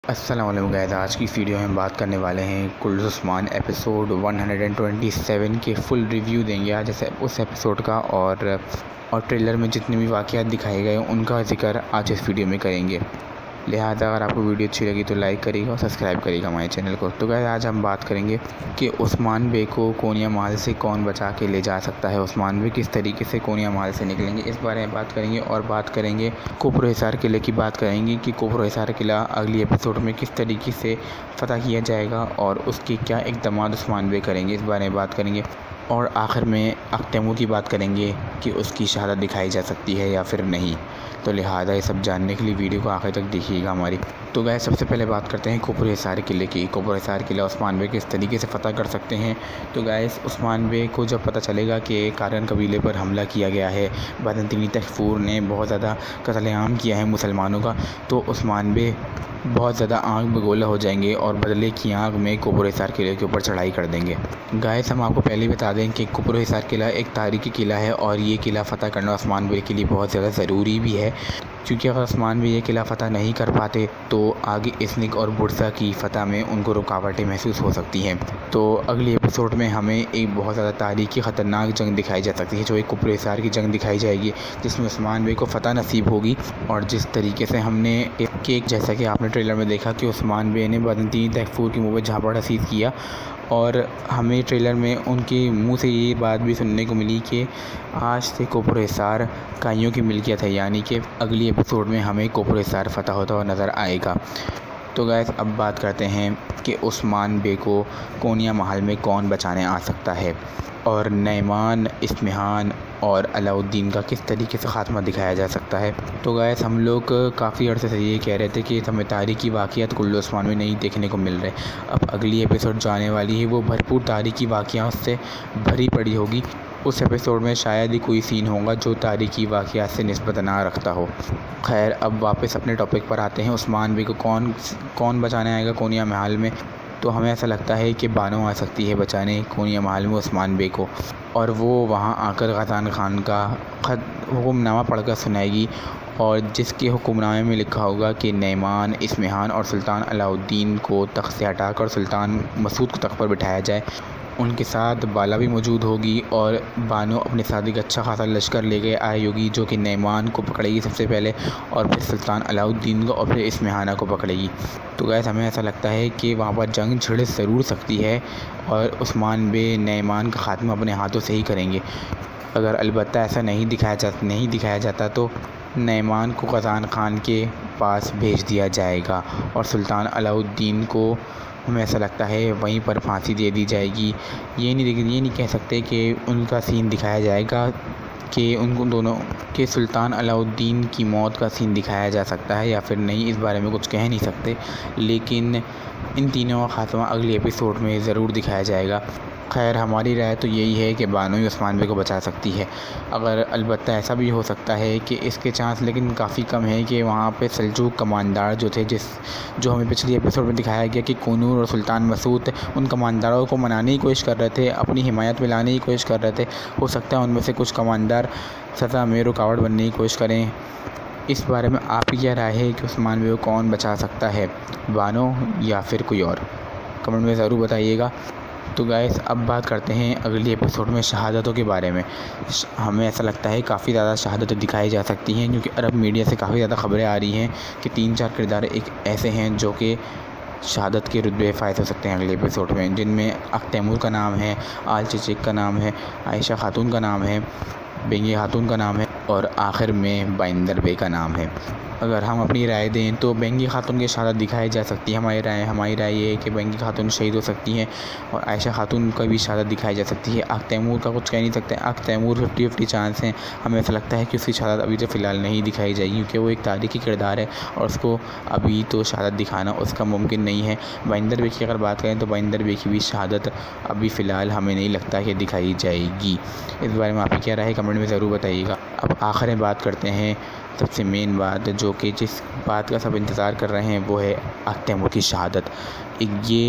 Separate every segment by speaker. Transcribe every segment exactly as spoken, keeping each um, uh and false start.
Speaker 1: अस्सलाम वालेकुम गाइस, आज की वीडियो में हम बात करने वाले हैं कुल्लू उस्मान एपिसोड एक सौ सत्ताईस के फुल रिव्यू देंगे आज जैसे उस एपिसोड का और और ट्रेलर में जितने भी वाक़यात दिखाए गए उनका जिक्र आज इस वीडियो में करेंगे। लिहाजा अगर आपको वीडियो अच्छी लगी तो लाइक करिएगा और सब्सक्राइब करिएगा हमारे चैनल को। तो गाइस आज हम बात करेंगे कि उस्मान बे को कोनिया महल से कौन बचा के ले जा सकता है, उस्मान बे किस तरीके से कोनिया महल से निकलेंगे, इस बारे में बात करेंगे। और बात करेंगे कोपरो हिसार किले की बात करेंगे कि कोपरो हिसार किला अगली एपिसोड में किस तरीके से फतह किया जाएगा और उसके क्या इक़दाम उस्मान बे करेंगे, इस बारे में बात करेंगे। और आखिर में अख्तैमूर की बात करेंगे कि उसकी शहादत दिखाई जा सकती है या फिर नहीं। तो लिहाजा ये सब जानने के लिए वीडियो को आखिर तक देखिएगा हमारी। तो गाइस सबसे पहले बात करते हैं कोपरो हिसार किले की। कोपरो हिसार किला उस्मान बे किस तरीके से फ़तह कर सकते हैं। तो गाइस उस्मान बे को जब पता चलेगा कि कारन कबीले पर हमला किया गया है, बाज़ंतीनी तैफूर ने बहुत ज़्यादा कत्लेआम किया है मुसलमानों का, तो उस्मान बे बहुत ज़्यादा आग बगोला हो जाएंगे और बदले की आग में कोपरो हिसार किले के ऊपर चढ़ाई कर देंगे। गाइस हम आपको पहले ही बता दें कि कोपरो हिसार किला एक तारीखी किला है और ये किला फ़तह करना उस्मान बे के लिए बहुत ज़्यादा ज़रूरी भी है, क्योंकि अगर उस्मान बे ये किला फ़तह नहीं कर पाते तो आगे इसनिक और बुरसा की फ़तह में उनको रुकावटें महसूस हो सकती हैं। तो अगले एपिसोड में हमें एक बहुत ज़्यादा तारीखी ख़तरनाक जंग दिखाई जा सकती है, जो एक कोपरो हिसार की जंग दिखाई जाएगी जिसमें उस्मान बे को फ़तह नसीब होगी। और जिस तरीके से हमने एक जैसा कि आपने ट्रेलर में देखा कि उस्मान बे ने बाज़ंतीनी तैफूर के मुँह पर झापड़ हसीद किया और हमें ट्रेलर में उनके मुंह से ये बात भी सुनने को मिली कि आज से कोपरो हिसार काइयों की मिल्कियत है, यानी कि अगली एपिसोड में हमें कोपरो हिसार फ़तह होता हुआ नज़र आएगा। तो गाइस अब बात करते हैं कि उस्मान बे को कोनिया महल में कौन बचाने आ सकता है और नईमान, इस्मिहान और अलाउद्दीन का किस तरीके से ख़ात्मा दिखाया जा सकता है। तो गाइस हम लोग काफ़ी अर्से से ये कह रहे थे कि हमें तारीखी वाक़यात कुल्लू उस्मान में नहीं देखने को मिल रहे। अब अगली एपिसोड जो आने वाली है वो भरपूर तारीखी वाक़यात से भरी पड़ी होगी। उस एपिसोड में शायद ही कोई सीन होगा जो तारीखी वाक़यात से निस्बत ना रखता हो। खैर अब वापस अपने टॉपिक पर आते हैं। उस्मान बे को कौन कौन बचाने आएगा कोनिया महल में। तो हमें ऐसा लगता है कि बानो आ सकती है बचाने कोनिया महल में उस्मान बे को, और वो वहाँ आकर गज़ान खान का ख़त हुक्मनामा पढ़कर सुनाएगी और जिसके हुक्मनामे में लिखा होगा कि नईमान, इस्मिहान और सुल्तान अलाउद्दीन को तख्त से हटाकर सुल्तान मसूद को तख्त पर बिठाया जाए। उनके साथ बाला भी मौजूद होगी और बानो अपने साथ एक अच्छा खासा लश्कर लेके आई होगी, जो कि नईमान को पकड़ेगी सबसे पहले और फिर सुल्तान अलाउद्दीन को और फिर इस्मिहाना को पकड़ेगी। तो गैस हमें ऐसा लगता है कि वहाँ पर जंग छिड़ ज़रूर सकती है और उस्मान बे नईमान का ख़ात्मा अपने हाथों से ही करेंगे। अगर अलबत्ता ऐसा नहीं दिखाया जा नहीं दिखाया जाता तो नईमान को गज़ान खान के पास भेज दिया जाएगा और सुल्तान अलाउद्दीन को हमें ऐसा लगता है वहीं पर फांसी दे दी जाएगी। ये नहीं ये नहीं कह सकते कि उनका सीन दिखाया जाएगा कि उनको दोनों के सुल्तान अलाउद्दीन की मौत का सीन दिखाया जा सकता है या फिर नहीं, इस बारे में कुछ कह नहीं सकते, लेकिन इन तीनों का खात्मा अगले एपिसोड में ज़रूर दिखाया जाएगा। खैर हमारी राय तो यही है कि बानो ही उस्मान बे को बचा सकती है। अगर अलबत्ता ऐसा भी हो सकता है कि इसके चांस लेकिन काफ़ी कम है कि वहाँ पे सल्जूक कमांडार जो थे, जिस जो हमें पिछली एपिसोड में दिखाया गया कि कूनूर और सुल्तान मसूद उन कमांडारों को मनाने की कोशिश कर रहे थे, अपनी हिमायत में लाने की कोशिश कर रहे थे। हो सकता है उनमें से कुछ कमांडार सज़ा में रुकावट बनने की कोशिश करें। इस बारे में आपकी क्या राय है कि उस्मान बे को कौन बचा सकता है, बानो या फिर कोई और? कमेंट में ज़रूर बताइएगा। तो गाइस अब बात करते हैं अगली एपिसोड में शहादतों के बारे में। हमें ऐसा लगता है काफ़ी ज़्यादा शहादतें दिखाई जा सकती हैं, क्योंकि अरब मीडिया से काफ़ी ज़्यादा ख़बरें आ रही हैं कि तीन चार किरदार एक ऐसे हैं जो कि शहादत के रुतबे फ़ायद हो सकते हैं अगले एपिसोड में, जिनमें अख्तैमूर का नाम है, आल चिचिक का नाम है, आयशा खातून का नाम है, बेंगी खातून का नाम है और आखिर में बाइंदर बे का नाम है। अगर हम अपनी राय दें तो बेंगी खातून की शहादत दिखाई जा सकती है। हमारी राय हमारी राय ये है कि बेंगी खातून शहीद हो सकती हैं और आयशा खातून का भी शहादत दिखाई जा सकती है। आख तैमूर का कुछ कह नहीं सकते, आख तैमूर फिफ्टी फिफ्टी चांस हैं। हमें ऐसा लगता है कि उसकी शहादत अभी तो फ़िलहाल नहीं दिखाई जाएगी, क्योंकि वो एक तारीखी किरदार है और उसको अभी तो शहादत दिखाना उसका मुमकिन नहीं है। बाइंदर बे की अगर बात करें तो बाइंदर बे की भी शहादत अभी फ़िलहाल हमें नहीं लगता कि दिखाई जाएगी। इस बारे में आपकी क्या राय है कमेंट में ज़रूर बताइएगा। अब आखिर में बात करते हैं सबसे मेन बात, जो कि जिस बात का सब इंतज़ार कर रहे हैं वो है अख्तैमूर की शहादत। एक ये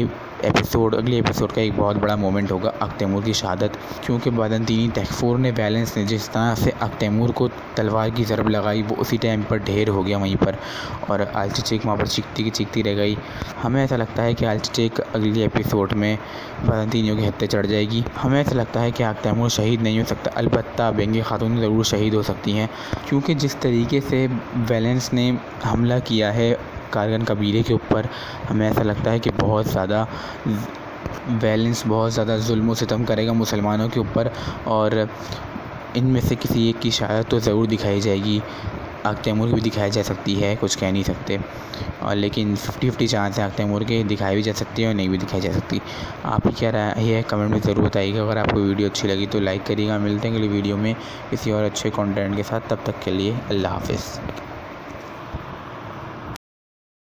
Speaker 1: एपिसोड अगले एपिसोड का एक बहुत बड़ा मोमेंट होगा अख्तैमूर की शहादत, क्योंकि बादंतीनी तैखफूर ने वैलेंस ने जिस तरह से अख्तैमूर को तलवार की ज़रब लगाई वो उसी टाइम पर ढेर हो गया वहीं पर, और आलची चेक वहाँ पर चीखती की चीखती रह गई। हमें ऐसा लगता है कि आलची चेक अगले एपिसोड में बादंतीनियों के हत्या चढ़ जाएगी। हमें ऐसा लगता है कि अख्तैमूर शहीद नहीं हो सकता, अलबत्ता बेंगे खातून ज़रूर शहीद हो सकती हैं, क्योंकि जिस तरीके से वैलेंस ने हमला किया है कारगन कबीले के ऊपर, हमें ऐसा लगता है कि बहुत ज़्यादा वैलेंस बहुत ज़्यादा जुल्म व सितम करेगा मुसलमानों के ऊपर, और इनमें से किसी एक की शहादत तो ज़रूर दिखाई जाएगी। अख्तैमूर की भी दिखाई जा सकती है, कुछ कह नहीं सकते, और लेकिन फिफ्टी फिफ्टी चांस है अख्तैमूर के दिखाई भी जा सकती है और नहीं भी दिखाई जा सकती। आप ही क्या राय है कमेंट में ज़रूर बताइएगा। अगर आपको वीडियो अच्छी लगी तो लाइक करिएगा। मिलते हैं अगली वीडियो में किसी और अच्छे कंटेंट के साथ, तब तक के लिए अल्लाह हाफ़िज़।